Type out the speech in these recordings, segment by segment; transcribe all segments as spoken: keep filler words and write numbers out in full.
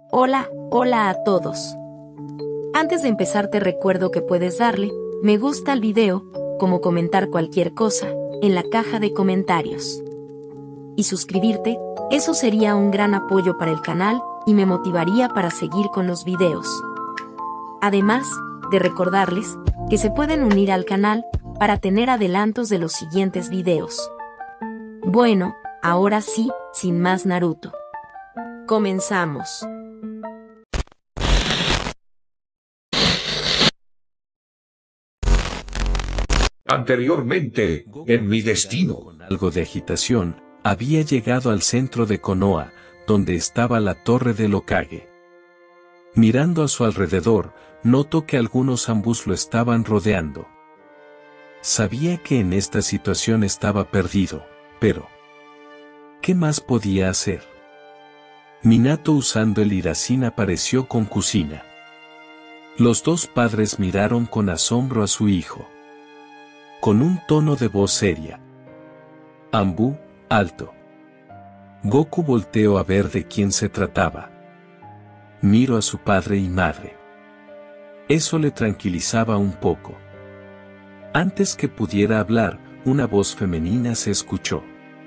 Hola, hola a todos. Antes de empezar te recuerdo que puedes darle me gusta al video, como comentar cualquier cosa, en la caja de comentarios. Y suscribirte, eso sería un gran apoyo para el canal y me motivaría para seguir con los videos. Además, de recordarles que se pueden unir al canal para tener adelantos de los siguientes videos. Bueno, ahora sí, sin más Naruto. Comenzamos. Anteriormente, en mi destino. Con algo de agitación, había llegado al centro de Konoha, donde estaba la torre del Hokage. Mirando a su alrededor, notó que algunos ambus lo estaban rodeando. Sabía que en esta situación estaba perdido, pero ¿qué más podía hacer? Minato usando el Hirazen apareció con Kushina. Los dos padres miraron con asombro a su hijo. Con un tono de voz seria. Anbu, alto. Goku volteó a ver de quién se trataba. Miró a su padre y madre. Eso le tranquilizaba un poco. Antes que pudiera hablar, una voz femenina se escuchó.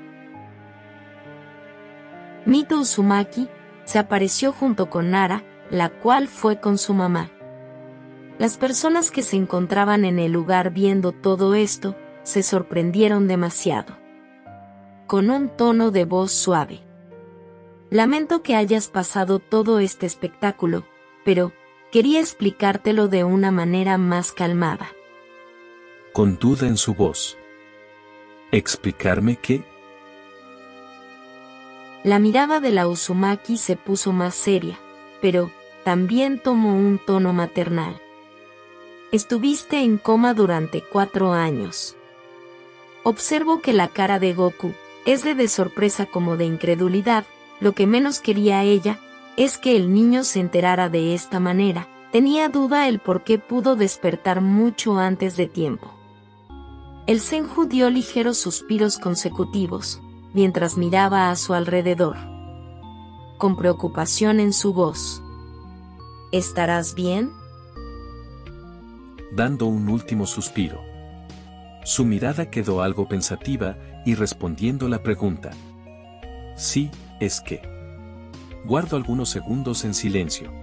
Mito Uzumaki se apareció junto con Nara, la cual fue con su mamá. Las personas que se encontraban en el lugar viendo todo esto, se sorprendieron demasiado. Con un tono de voz suave. Lamento que hayas pasado todo este espectáculo, pero quería explicártelo de una manera más calmada. Con duda en su voz. ¿Explicarme qué? La mirada de la Uzumaki se puso más seria, pero también tomó un tono maternal. Estuviste en coma durante cuatro años. Observo que la cara de Goku es de, de sorpresa como de incredulidad. Lo que menos quería ella es que el niño se enterara de esta manera. Tenía duda el por qué pudo despertar mucho antes de tiempo. El Senju dio ligeros suspiros consecutivos, mientras miraba a su alrededor. Con preocupación en su voz. ¿Estarás bien? Dando un último suspiro. Su mirada quedó algo pensativa, y respondiendo la pregunta. Sí, es que. Guardo algunos segundos en silencio.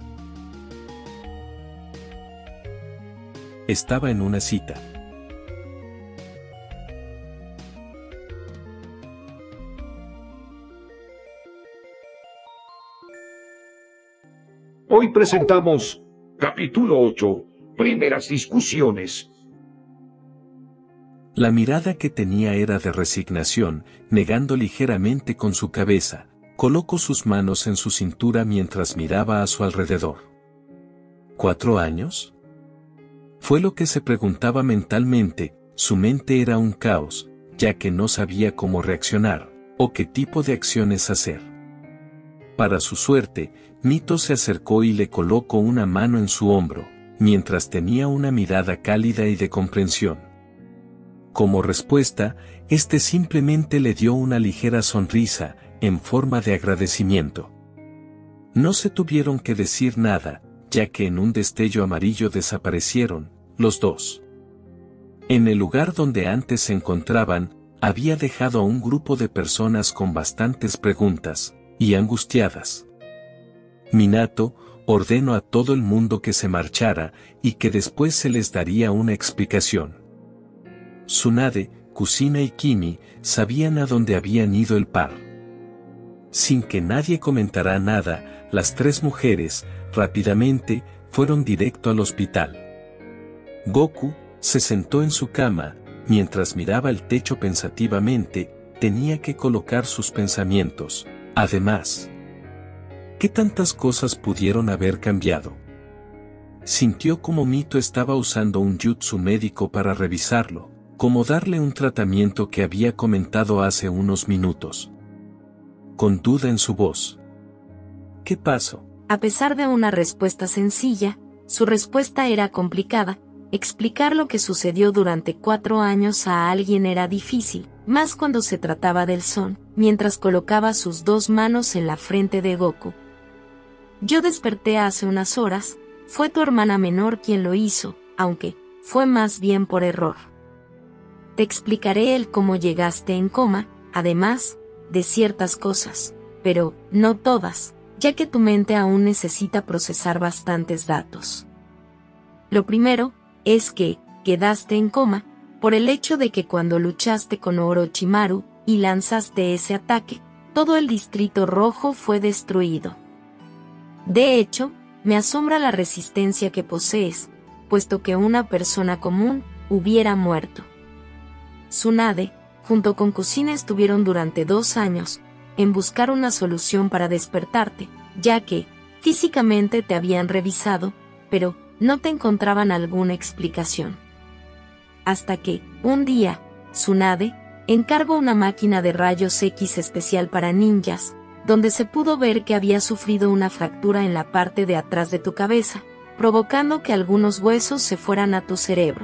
Estaba en una cita. Hoy presentamos capítulo ocho, primeras discusiones. La mirada que tenía era de resignación, negando ligeramente con su cabeza, colocó sus manos en su cintura mientras miraba a su alrededor. ¿Cuatro años? Fue lo que se preguntaba mentalmente, su mente era un caos, ya que no sabía cómo reaccionar, o qué tipo de acciones hacer. Para su suerte, Mito se acercó y le colocó una mano en su hombro, mientras tenía una mirada cálida y de comprensión. Como respuesta, este simplemente le dio una ligera sonrisa, en forma de agradecimiento. No se tuvieron que decir nada, ya que en un destello amarillo desaparecieron, los dos. En el lugar donde antes se encontraban, había dejado a un grupo de personas con bastantes preguntas, y angustiadas. Minato ordenó a todo el mundo que se marchara, y que después se les daría una explicación. Tsunade, Kushina y Kimi sabían a dónde habían ido el par. Sin que nadie comentara nada, las tres mujeres, rápidamente, fueron directo al hospital. Goku se sentó en su cama, mientras miraba el techo pensativamente, tenía que colocar sus pensamientos. Además, ¿qué tantas cosas pudieron haber cambiado? Sintió como Mito estaba usando un jutsu médico para revisarlo, como darle un tratamiento que había comentado hace unos minutos. Con duda en su voz. ¿Qué pasó? A pesar de una respuesta sencilla, su respuesta era complicada. Explicar lo que sucedió durante cuatro años a alguien era difícil, más cuando se trataba del Son, mientras colocaba sus dos manos en la frente de Goku. Yo desperté hace unas horas, fue tu hermana menor quien lo hizo, aunque fue más bien por error. Te explicaré el cómo llegaste en coma, además de ciertas cosas, pero no todas, ya que tu mente aún necesita procesar bastantes datos. Lo primero es que quedaste en coma por el hecho de que cuando luchaste con Orochimaru y lanzaste ese ataque, todo el Distrito Rojo fue destruido. De hecho, me asombra la resistencia que posees, puesto que una persona común hubiera muerto. Tsunade, junto con Kusina, estuvieron durante dos años en buscar una solución para despertarte, ya que físicamente te habían revisado, pero no te encontraban alguna explicación. Hasta que, un día, Tsunade encargó una máquina de rayos X especial para ninjas, donde se pudo ver que había sufrido una fractura en la parte de atrás de tu cabeza, provocando que algunos huesos se fueran a tu cerebro.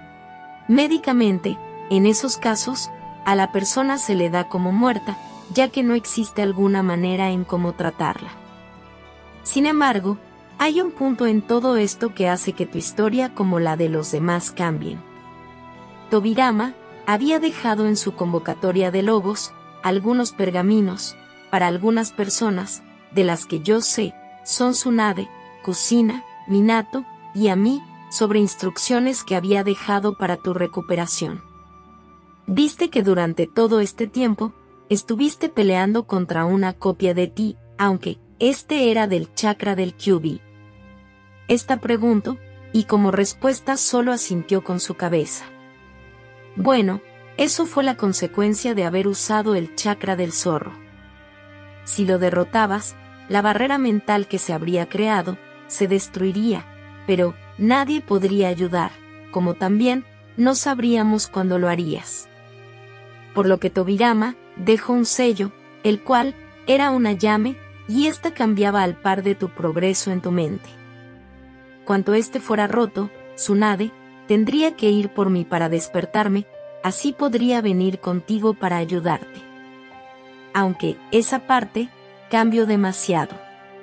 Médicamente, en esos casos, a la persona se le da como muerta, ya que no existe alguna manera en cómo tratarla. Sin embargo, hay un punto en todo esto que hace que tu historia como la de los demás cambien. Tobirama había dejado en su convocatoria de lobos algunos pergaminos, para algunas personas, de las que yo sé, son Tsunade, Kusina, Minato, y a mí, sobre instrucciones que había dejado para tu recuperación. Viste que durante todo este tiempo, estuviste peleando contra una copia de ti, aunque este era del chakra del Kyuubi. Esta preguntó, y como respuesta solo asintió con su cabeza. Bueno, eso fue la consecuencia de haber usado el chakra del zorro. Si lo derrotabas, la barrera mental que se habría creado, se destruiría, pero nadie podría ayudar, como también no sabríamos cuándo lo harías. Por lo que Tobirama dejó un sello, el cual era una llave, y ésta cambiaba al par de tu progreso en tu mente. Cuando éste fuera roto, Tsunade tendría que ir por mí para despertarme, así podría venir contigo para ayudarte. Aunque esa parte cambió demasiado.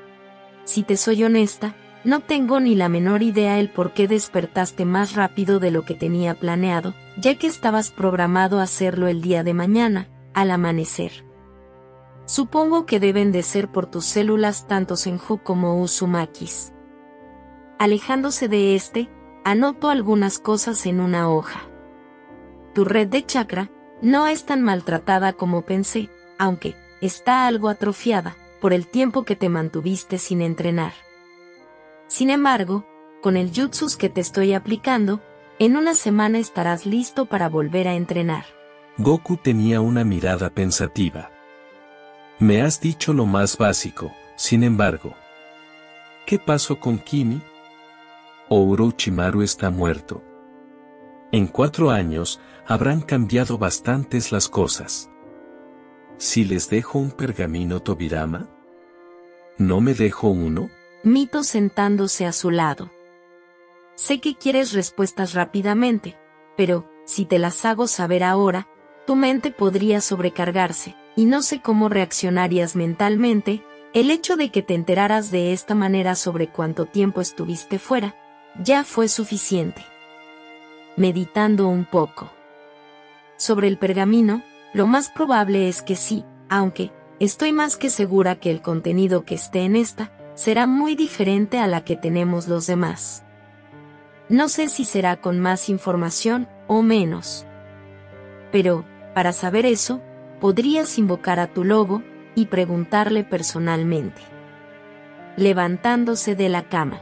Si te soy honesta, no tengo ni la menor idea el por qué despertaste más rápido de lo que tenía planeado, ya que estabas programado a hacerlo el día de mañana, al amanecer. Supongo que deben de ser por tus células tanto Senju como Uzumakis. Alejándose de este, anotó algunas cosas en una hoja. Tu red de chakra no es tan maltratada como pensé, aunque está algo atrofiada por el tiempo que te mantuviste sin entrenar. Sin embargo, con el jutsus que te estoy aplicando, en una semana estarás listo para volver a entrenar. Goku tenía una mirada pensativa. Me has dicho lo más básico, sin embargo. ¿Qué pasó con Kimi? Orochimaru está muerto. En cuatro años, habrán cambiado bastantes las cosas. Si les dejo un pergamino Tobirama, ¿no me dejo uno? Mito sentándose a su lado. Sé que quieres respuestas rápidamente, pero, si te las hago saber ahora, tu mente podría sobrecargarse, y no sé cómo reaccionarías mentalmente. El hecho de que te enteraras de esta manera sobre cuánto tiempo estuviste fuera, ya fue suficiente. Meditando un poco sobre el pergamino, lo más probable es que sí, aunque estoy más que segura que el contenido que esté en esta será muy diferente a la que tenemos los demás. No sé si será con más información o menos. Pero, para saber eso, podrías invocar a tu lobo y preguntarle personalmente. Levantándose de la cama.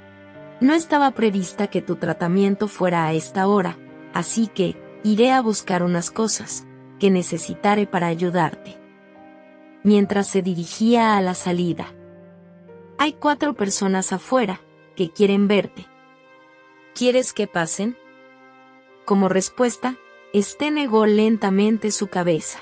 No estaba prevista que tu tratamiento fuera a esta hora, así que iré a buscar unas cosas que necesitaré para ayudarte. Mientras se dirigía a la salida. Hay cuatro personas afuera que quieren verte. ¿Quieres que pasen? Como respuesta, Este negó lentamente su cabeza.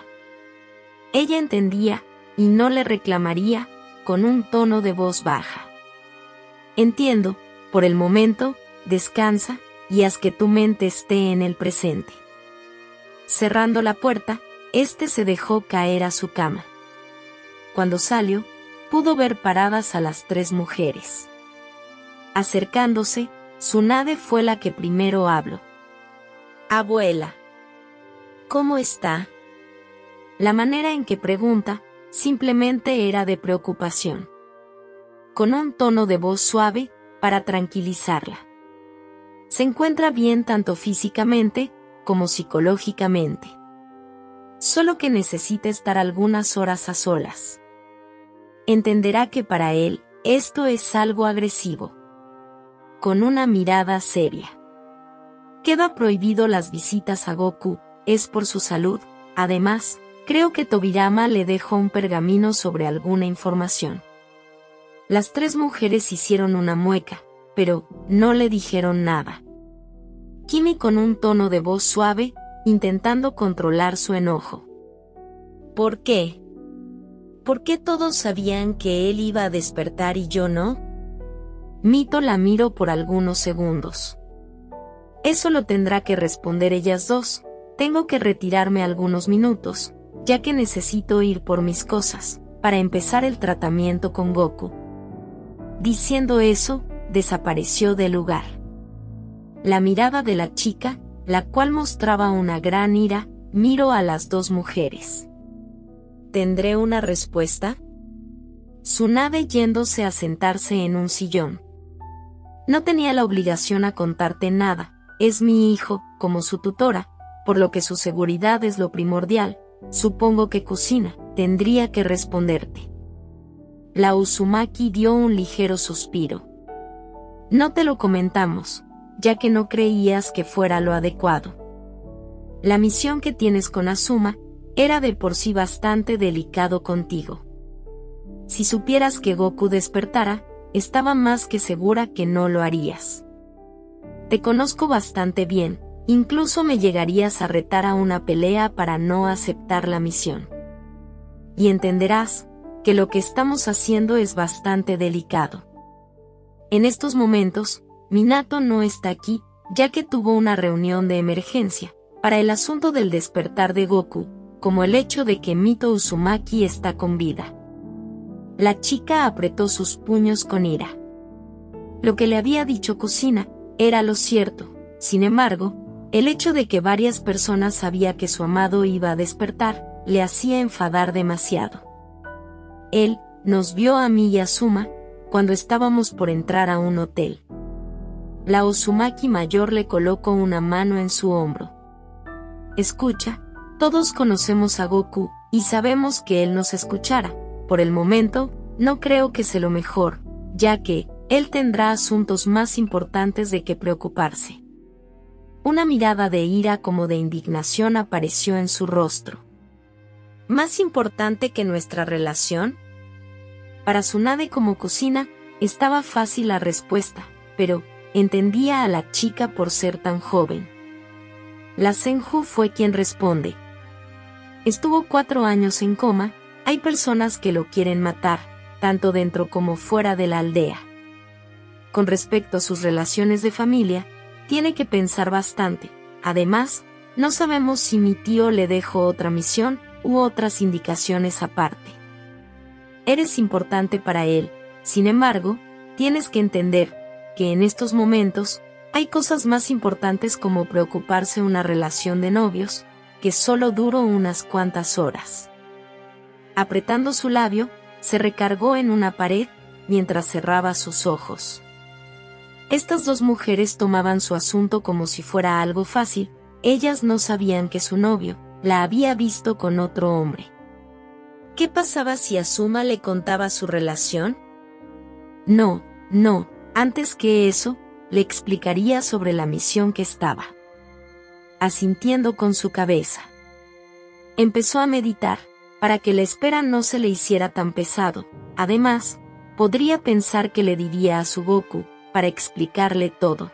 Ella entendía, y no le reclamaría, con un tono de voz baja. Entiendo, por el momento, descansa, y haz que tu mente esté en el presente. Cerrando la puerta, este se dejó caer a su cama. Cuando salió, pudo ver paradas a las tres mujeres. Acercándose, Tsunade fue la que primero habló. «Abuela, ¿cómo está?» La manera en que pregunta simplemente era de preocupación, con un tono de voz suave para tranquilizarla. Se encuentra bien tanto físicamente como psicológicamente. Solo que necesita estar algunas horas a solas. Entenderá que para él esto es algo agresivo. Con una mirada seria. Queda prohibido las visitas a Goku, es por su salud. Además, creo que Tobirama le dejó un pergamino sobre alguna información. Las tres mujeres hicieron una mueca, pero no le dijeron nada. Kimi con un tono de voz suave, intentando controlar su enojo. ¿Por qué? ¿Por qué todos sabían que él iba a despertar y yo no? Mito la miró por algunos segundos. Eso lo tendrá que responder ellas dos. Tengo que retirarme algunos minutos, ya que necesito ir por mis cosas, para empezar el tratamiento con Goku. Diciendo eso, desapareció del lugar. La mirada de la chica, la cual mostraba una gran ira, miró a las dos mujeres. ¿Tendré una respuesta? Tsunade yéndose a sentarse en un sillón. No tenía la obligación a contarte nada, es mi hijo, como su tutora, por lo que su seguridad es lo primordial. Supongo que Kusina tendría que responderte. La Uzumaki dio un ligero suspiro. No te lo comentamos, ya que no creías que fuera lo adecuado. La misión que tienes con Asuma era de por sí bastante delicado contigo. Si supieras que Goku despertara, estaba más que segura que no lo harías. Te conozco bastante bien, incluso me llegarías a retar a una pelea para no aceptar la misión. Y entenderás que lo que estamos haciendo es bastante delicado. En estos momentos, Minato no está aquí, ya que tuvo una reunión de emergencia, para el asunto del despertar de Goku, como el hecho de que Mito Uzumaki está con vida. La chica apretó sus puños con ira. Lo que le había dicho Kusina era lo cierto. Sin embargo, el hecho de que varias personas sabían que su amado iba a despertar, le hacía enfadar demasiado. Él nos vio a mí y a Asuma cuando estábamos por entrar a un hotel. La Uzumaki mayor le colocó una mano en su hombro. Escucha, todos conocemos a Goku, y sabemos que él nos escuchará. Por el momento, no creo que sea lo mejor, ya que él tendrá asuntos más importantes de que preocuparse. Una mirada de ira como de indignación apareció en su rostro. ¿Más importante que nuestra relación? Para Tsunade como Kusina, estaba fácil la respuesta, pero entendía a la chica por ser tan joven. La Senju fue quien responde. Estuvo cuatro años en coma, hay personas que lo quieren matar, tanto dentro como fuera de la aldea. Con respecto a sus relaciones de familia, tiene que pensar bastante. Además, no sabemos si mi tío le dejó otra misión u otras indicaciones aparte. Eres importante para él, sin embargo, tienes que entender que en estos momentos hay cosas más importantes como preocuparse una relación de novios, que solo duró unas cuantas horas. Apretando su labio, se recargó en una pared mientras cerraba sus ojos. Estas dos mujeres tomaban su asunto como si fuera algo fácil. Ellas no sabían que su novio la había visto con otro hombre. ¿Qué pasaba si Asuma le contaba su relación? No, no, antes que eso, le explicaría sobre la misión que estaba. Asintiendo con su cabeza. Empezó a meditar, para que la espera no se le hiciera tan pesado. Además, podría pensar que le diría a su Goku, para explicarle todo.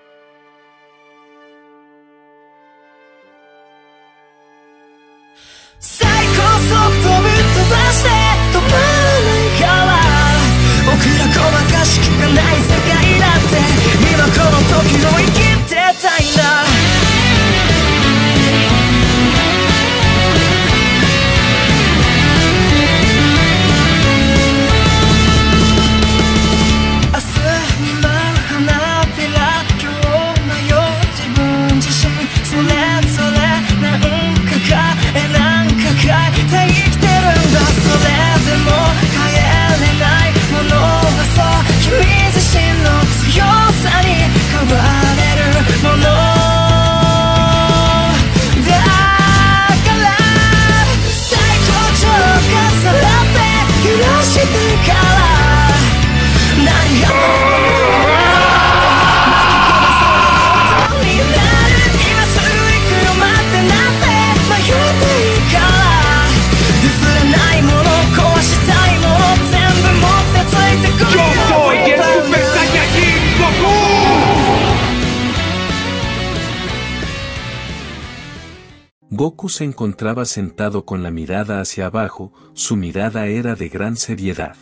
Goku se encontraba sentado con la mirada hacia abajo, su mirada era de gran seriedad.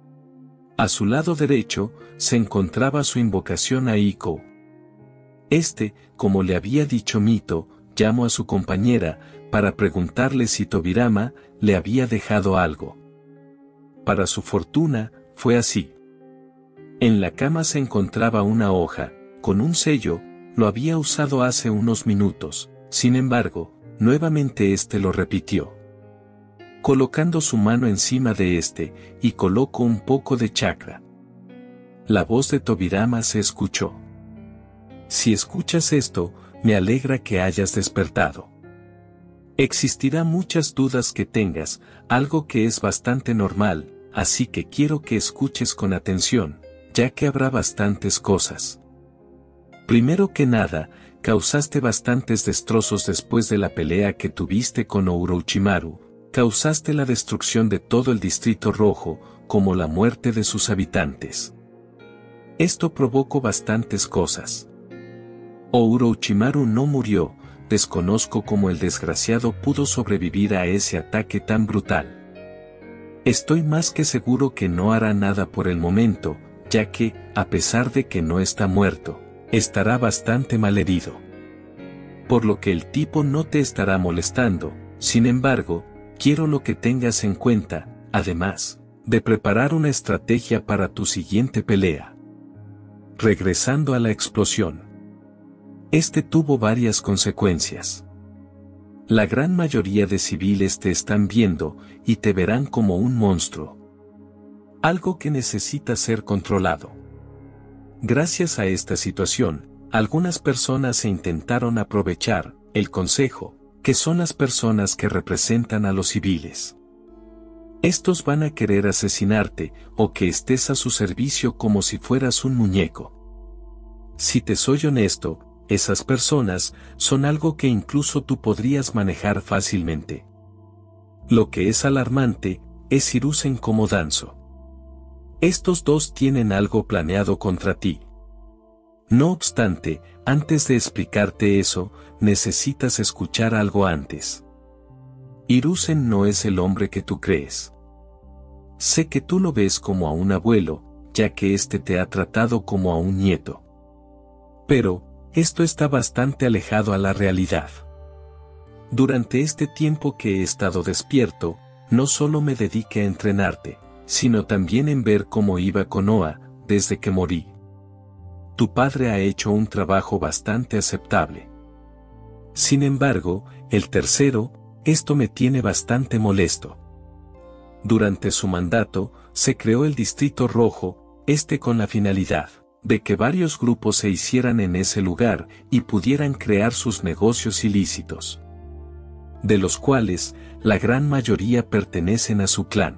A su lado derecho, se encontraba su invocación a Ikou. Este, como le había dicho Mito, llamó a su compañera, para preguntarle si Tobirama le había dejado algo. Para su fortuna, fue así. En la cama se encontraba una hoja, con un sello, lo había usado hace unos minutos, sin embargo, nuevamente éste lo repitió. Colocando su mano encima de este, y colocó un poco de chakra. La voz de Tobirama se escuchó. Si escuchas esto, me alegra que hayas despertado. Existirá muchas dudas que tengas, algo que es bastante normal, así que quiero que escuches con atención, ya que habrá bastantes cosas. Primero que nada, causaste bastantes destrozos después de la pelea que tuviste con Orochimaru, causaste la destrucción de todo el Distrito Rojo, como la muerte de sus habitantes. Esto provocó bastantes cosas. Orochimaru no murió, desconozco cómo el desgraciado pudo sobrevivir a ese ataque tan brutal. Estoy más que seguro que no hará nada por el momento, ya que, a pesar de que no está muerto, estará bastante malherido. Por lo que el tipo no te estará molestando, sin embargo, quiero lo que tengas en cuenta, además, de preparar una estrategia para tu siguiente pelea. Regresando a la explosión. Este tuvo varias consecuencias. La gran mayoría de civiles te están viendo, y te verán como un monstruo. Algo que necesita ser controlado. Gracias a esta situación, algunas personas se intentaron aprovechar el consejo, que son las personas que representan a los civiles. Estos van a querer asesinarte, o que estés a su servicio como si fueras un muñeco. Si te soy honesto, esas personas son algo que incluso tú podrías manejar fácilmente. Lo que es alarmante, es Hiruzen como Danzo. Estos dos tienen algo planeado contra ti. No obstante, antes de explicarte eso, necesitas escuchar algo antes. Hiruzen no es el hombre que tú crees. Sé que tú lo ves como a un abuelo, ya que éste te ha tratado como a un nieto. Pero, esto está bastante alejado a la realidad. Durante este tiempo que he estado despierto, no solo me dediqué a entrenarte, sino también en ver cómo iba Konoha, desde que morí. Tu padre ha hecho un trabajo bastante aceptable. Sin embargo, el tercero, esto me tiene bastante molesto. Durante su mandato, se creó el Distrito Rojo, este con la finalidad de que varios grupos se hicieran en ese lugar y pudieran crear sus negocios ilícitos, de los cuales la gran mayoría pertenecen a su clan.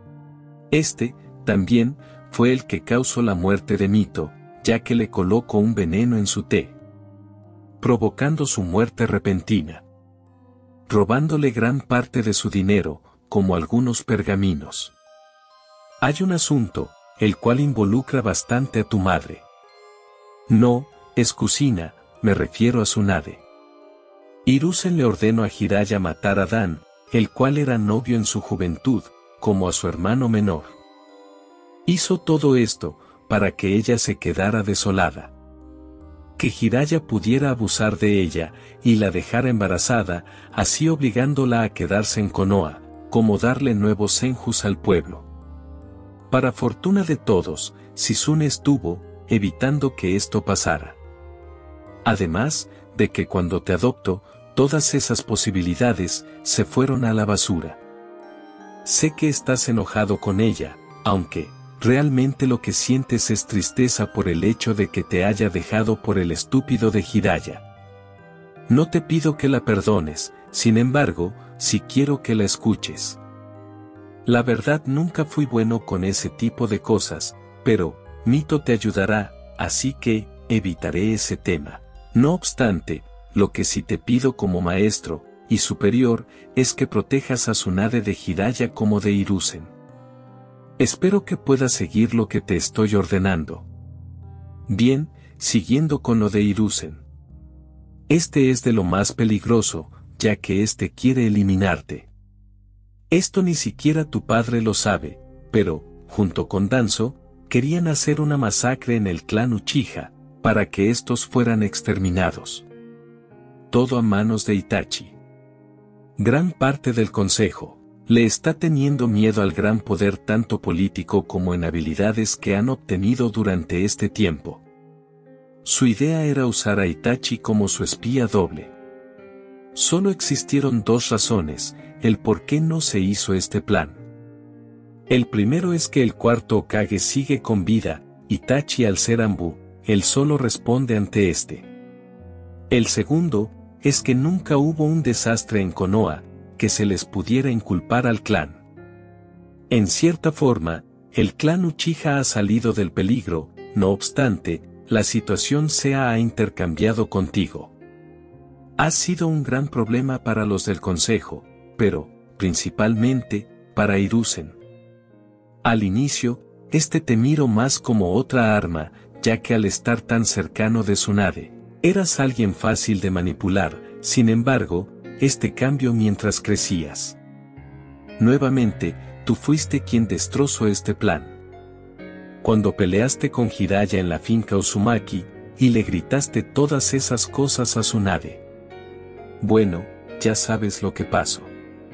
Este, también, fue el que causó la muerte de Mito, ya que le colocó un veneno en su té, provocando su muerte repentina, robándole gran parte de su dinero, como algunos pergaminos. Hay un asunto, el cual involucra bastante a tu madre. No, es Kusina, me refiero a Tsunade. Hiruzen le ordenó a Jiraiya matar a Dan, el cual era novio en su juventud, como a su hermano menor. Hizo todo esto, para que ella se quedara desolada. Que Jiraiya pudiera abusar de ella, y la dejara embarazada, así obligándola a quedarse en Konoha, como darle nuevos senjus al pueblo. Para fortuna de todos, Shizune estuvo, evitando que esto pasara. Además, de que cuando te adopto, todas esas posibilidades, se fueron a la basura. Sé que estás enojado con ella, aunque, realmente lo que sientes es tristeza por el hecho de que te haya dejado por el estúpido de Jiraiya. No te pido que la perdones, sin embargo, sí quiero que la escuches. La verdad nunca fui bueno con ese tipo de cosas, pero, Mito te ayudará, así que, evitaré ese tema. No obstante, lo que sí te pido como maestro, y superior, es que protejas a Tsunade de Jiraiya como de Hiruzen. Espero que puedas seguir lo que te estoy ordenando. Bien, siguiendo con lo de Hiruzen. Este es de lo más peligroso, ya que éste quiere eliminarte. Esto ni siquiera tu padre lo sabe, pero, junto con Danzo, querían hacer una masacre en el clan Uchiha, para que estos fueran exterminados. Todo a manos de Itachi. Gran parte del consejo le está teniendo miedo al gran poder tanto político como en habilidades que han obtenido durante este tiempo. Su idea era usar a Itachi como su espía doble. Solo existieron dos razones, el por qué no se hizo este plan. El primero es que el cuarto Hokage sigue con vida, Itachi al ser Anbu, él solo responde ante este. El segundo, es que nunca hubo un desastre en Konoha, que se les pudiera inculpar al clan. En cierta forma, el clan Uchiha ha salido del peligro, no obstante, la situación se ha intercambiado contigo. Has sido un gran problema para los del consejo, pero, principalmente, para Hiruzen. Al inicio, este te miró más como otra arma, ya que al estar tan cercano de Tsunade, eras alguien fácil de manipular, sin embargo, este cambió mientras crecías. Nuevamente, tú fuiste quien destrozó este plan. Cuando peleaste con Jiraiya en la finca Uzumaki, y le gritaste todas esas cosas a Tsunade. Bueno, ya sabes lo que pasó.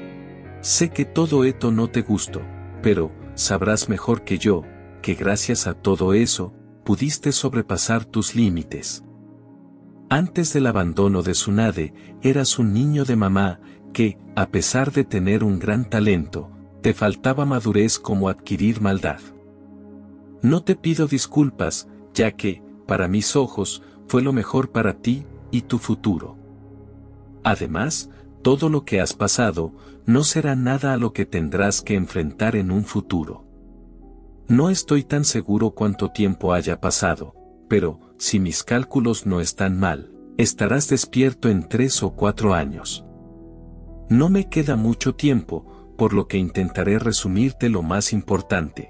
Sé que todo esto no te gustó, pero, sabrás mejor que yo, que gracias a todo eso, pudiste sobrepasar tus límites. Antes del abandono de Tsunade, eras un niño de mamá, que, a pesar de tener un gran talento, te faltaba madurez como adquirir maldad. No te pido disculpas, ya que, para mis ojos, fue lo mejor para ti, y tu futuro. Además, todo lo que has pasado, no será nada a lo que tendrás que enfrentar en un futuro. No estoy tan seguro cuánto tiempo haya pasado, pero, si mis cálculos no están mal, estarás despierto en tres o cuatro años. No me queda mucho tiempo, por lo que intentaré resumirte lo más importante.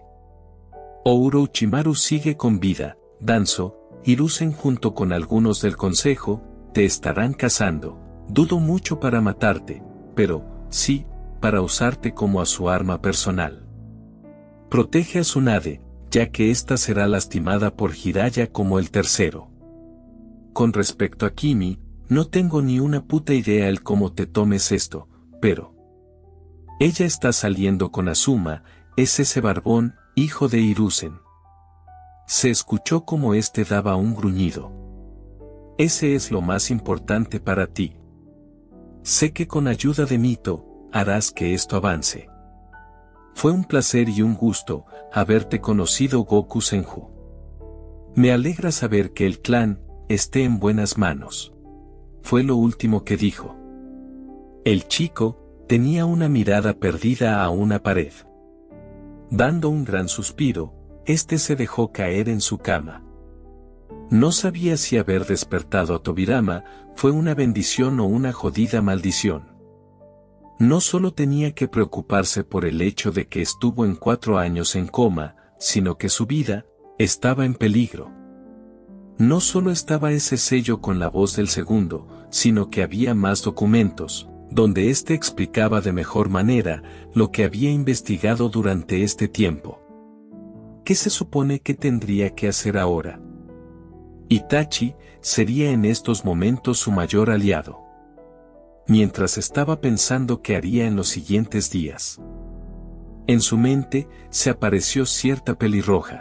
Orochimaru sigue con vida, Danzo, Hiruzen junto con algunos del consejo, te estarán cazando, dudo mucho para matarte, pero, sí, para usarte como a su arma personal. Protege a Tsunade, ya que ésta será lastimada por Jiraiya como el tercero. Con respecto a Kimi, no tengo ni una puta idea el cómo te tomes esto, pero... ella está saliendo con Azuma, es ese barbón, hijo de Hiruzen. Se escuchó como este daba un gruñido. Ese es lo más importante para ti. Sé que con ayuda de Mito, harás que esto avance. Fue un placer y un gusto, haberte conocido Goku Senju. Me alegra saber que el clan, esté en buenas manos. Fue lo último que dijo. El chico, tenía una mirada perdida a una pared. Dando un gran suspiro, este se dejó caer en su cama. No sabía si haber despertado a Tobirama fue una bendición o una jodida maldición. No solo tenía que preocuparse por el hecho de que estuvo en cuatro años en coma, sino que su vida estaba en peligro. No solo estaba ese sello con la voz del segundo, sino que había más documentos, donde éste explicaba de mejor manera lo que había investigado durante este tiempo. ¿Qué se supone que tendría que hacer ahora? Itachi sería en estos momentos su mayor aliado. Mientras estaba pensando qué haría en los siguientes días. En su mente se apareció cierta pelirroja.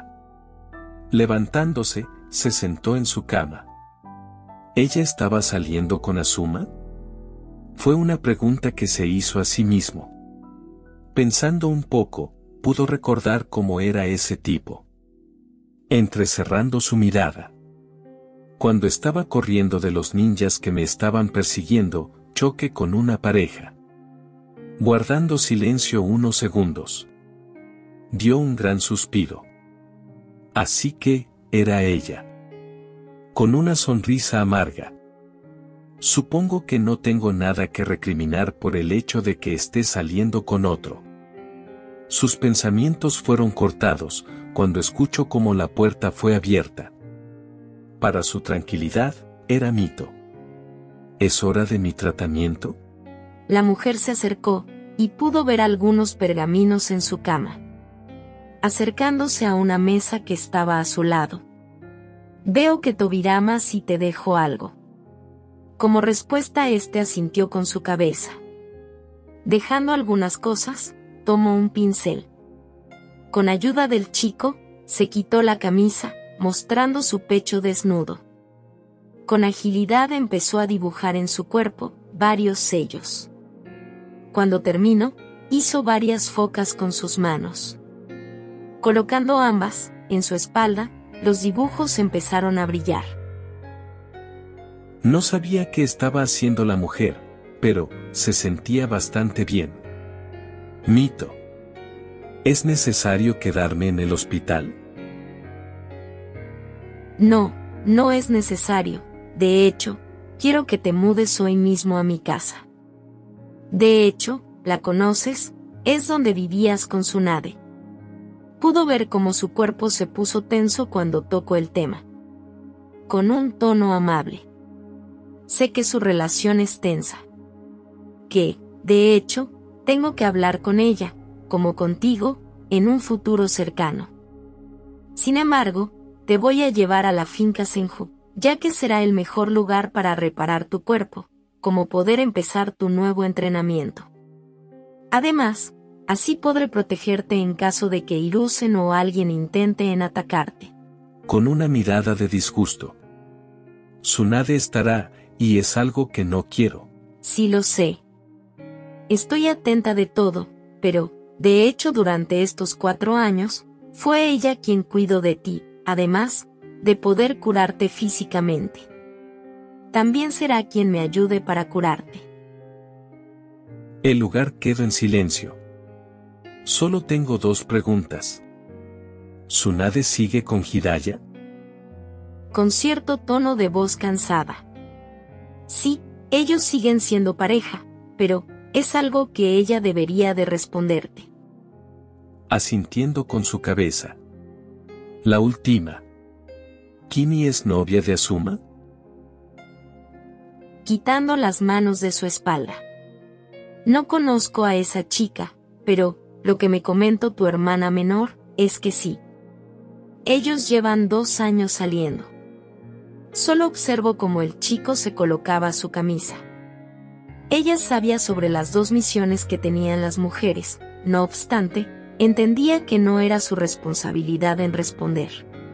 Levantándose, se sentó en su cama. ¿Ella estaba saliendo con Azuma? Fue una pregunta que se hizo a sí mismo. Pensando un poco, pudo recordar cómo era ese tipo. Entrecerrando su mirada. Cuando estaba corriendo de los ninjas que me estaban persiguiendo, choqué con una pareja. Guardando silencio unos segundos. Dio un gran suspiro. Así que, era ella. Con una sonrisa amarga. Supongo que no tengo nada que recriminar por el hecho de que esté saliendo con otro. Sus pensamientos fueron cortados, cuando escuchó cómo la puerta fue abierta. Para su tranquilidad, era Mito. ¿Es hora de mi tratamiento? La mujer se acercó, y pudo ver algunos pergaminos en su cama. Acercándose a una mesa que estaba a su lado. Veo que Tobiramas y te dejo algo. Como respuesta éste asintió con su cabeza. Dejando algunas cosas, tomó un pincel. Con ayuda del chico, se quitó la camisa, mostrando su pecho desnudo. Con agilidad empezó a dibujar en su cuerpo varios sellos. Cuando terminó, hizo varias focas con sus manos. Colocando ambas en su espalda, los dibujos empezaron a brillar. No sabía qué estaba haciendo la mujer, pero se sentía bastante bien. Mito. ¿Es necesario quedarme en el hospital? No, no es necesario. De hecho, quiero que te mudes hoy mismo a mi casa. De hecho, ¿la conoces? Es donde vivías con Tsunade. Pudo ver cómo su cuerpo se puso tenso cuando tocó el tema. Con un tono amable. Sé que su relación es tensa. Que, de hecho, tengo que hablar con ella, como contigo, en un futuro cercano. Sin embargo, te voy a llevar a la finca Senju, ya que será el mejor lugar para reparar tu cuerpo, como poder empezar tu nuevo entrenamiento. Además, así podré protegerte en caso de que Hiruzen o alguien intente en atacarte. Con una mirada de disgusto. Tsunade estará, y es algo que no quiero. Sí lo sé. Estoy atenta de todo, pero, de hecho durante estos cuatro años, fue ella quien cuidó de ti, además, de poder curarte físicamente. También será quien me ayude para curarte. El lugar quedó en silencio. Solo tengo dos preguntas. ¿Tsunade sigue con Hidaya? Con cierto tono de voz cansada. Sí, ellos siguen siendo pareja, pero es algo que ella debería de responderte. Asintiendo con su cabeza. La última. ¿Kimi es novia de Asuma? Quitando las manos de su espalda. No conozco a esa chica, pero lo que me comentó tu hermana menor es que sí. Ellos llevan dos años saliendo. Solo observo cómo el chico se colocaba su camisa. Ella sabía sobre las dos misiones que tenían las mujeres, no obstante, entendía que no era su responsabilidad en responder.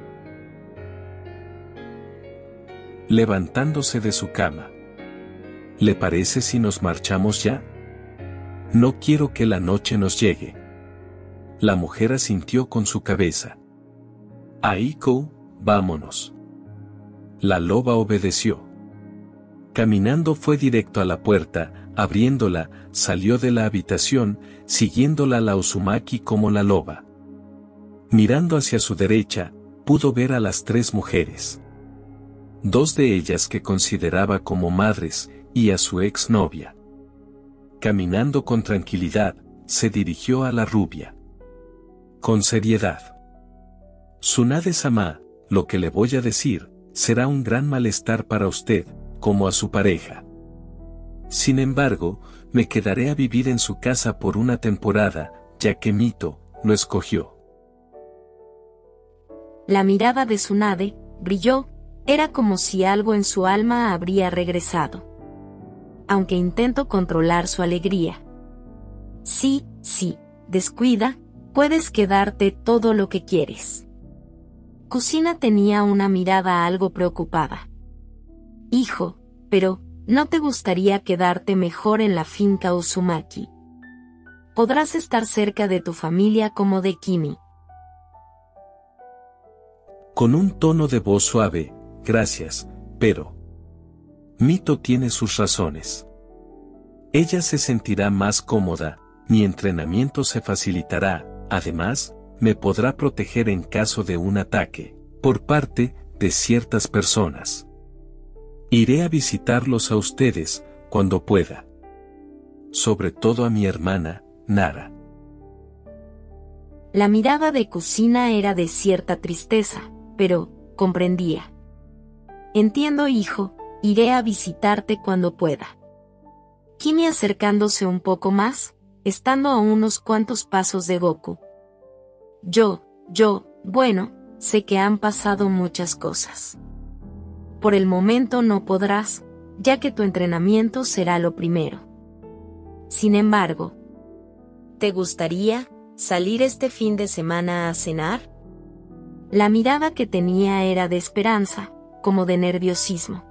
Levantándose de su cama. ¿Le parece si nos marchamos ya? No quiero que la noche nos llegue. La mujer asintió con su cabeza. Aiko, vámonos. La loba obedeció. Caminando fue directo a la puerta, abriéndola, salió de la habitación, siguiéndola la Uzumaki como la loba. Mirando hacia su derecha, pudo ver a las tres mujeres. Dos de ellas que consideraba como madres, y a su exnovia. Caminando con tranquilidad, se dirigió a la rubia. Con seriedad. Tsunade-sama, lo que le voy a decir, será un gran malestar para usted, como a su pareja. Sin embargo, me quedaré a vivir en su casa por una temporada, ya que Mito lo escogió. La mirada de Tsunade brilló, era como si algo en su alma habría regresado. Aunque intento controlar su alegría. Sí, sí, descuida, puedes quedarte todo lo que quieres. Kusina tenía una mirada algo preocupada. Hijo, pero, ¿no te gustaría quedarte mejor en la finca Uzumaki? Podrás estar cerca de tu familia como de Kimi. Con un tono de voz suave, gracias, pero... Mito tiene sus razones. Ella se sentirá más cómoda, mi entrenamiento se facilitará, además, me podrá proteger en caso de un ataque, por parte de ciertas personas. Iré a visitarlos a ustedes, cuando pueda. Sobre todo a mi hermana, Nara. La mirada de Kusina era de cierta tristeza, pero, comprendía. Entiendo, hijo, iré a visitarte cuando pueda. Kimi acercándose un poco más, estando a unos cuantos pasos de Goku. Yo, yo, bueno, sé que han pasado muchas cosas. Por el momento no podrás, ya que tu entrenamiento será lo primero. Sin embargo, ¿te gustaría salir este fin de semana a cenar? La mirada que tenía era de esperanza, como de nerviosismo.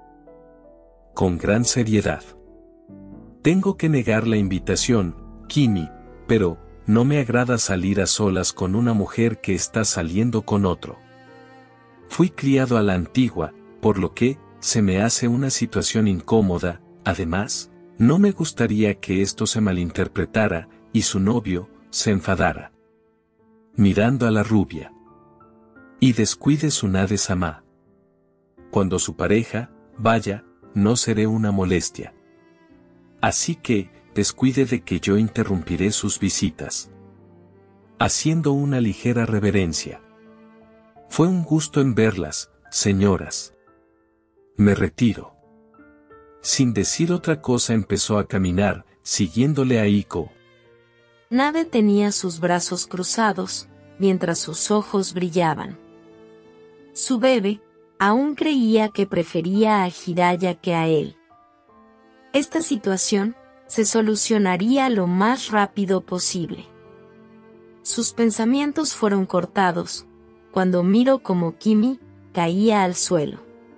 Con gran seriedad. Tengo que negar la invitación, Kimi, pero no me agrada salir a solas con una mujer que está saliendo con otro. Fui criado a la antigua, por lo que se me hace una situación incómoda. Además, no me gustaría que esto se malinterpretara y su novio se enfadara. Mirando a la rubia. Y descuide Tsunade-sama. Cuando su pareja vaya, no seré una molestia. Así que, descuide de que yo interrumpiré sus visitas. Haciendo una ligera reverencia. Fue un gusto en verlas, señoras. Me retiro. Sin decir otra cosa empezó a caminar, siguiéndole a Iko. Nade tenía sus brazos cruzados, mientras sus ojos brillaban. Su bebé aún creía que prefería a Jiraiya que a él. Esta situación se solucionaría lo más rápido posible. Sus pensamientos fueron cortados, cuando miró como Kimi caía al suelo.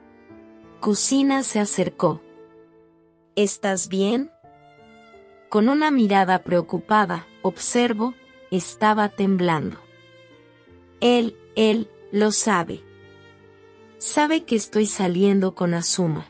Kusina se acercó. ¿Estás bien? Con una mirada preocupada, observo, estaba temblando. Él, él, lo sabe. Sabe que estoy saliendo con Azuma.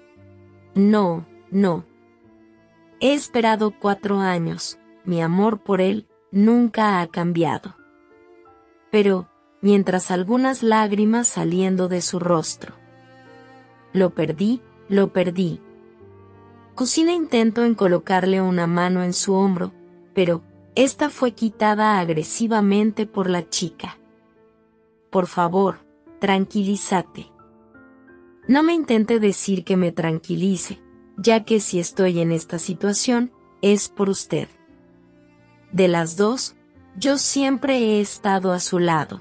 No, no. He esperado cuatro años, mi amor por él nunca ha cambiado. Pero, mientras algunas lágrimas saliendo de su rostro. Lo perdí, lo perdí. Kusina intentó en colocarle una mano en su hombro, pero esta fue quitada agresivamente por la chica. Por favor, tranquilízate. No me intente decir que me tranquilice, ya que si estoy en esta situación, es por usted. De las dos, yo siempre he estado a su lado.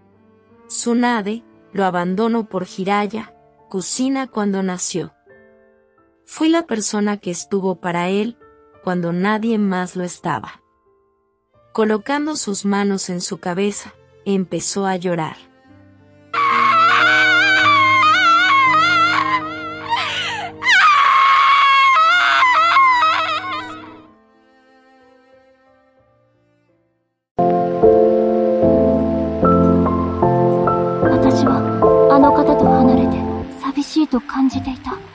Tsunade lo abandonó por Jiraiya, Kusina cuando nació. Fui la persona que estuvo para él, cuando nadie más lo estaba. Colocando sus manos en su cabeza, empezó a llorar. Yo, あの方と離れて寂しいと感じていた。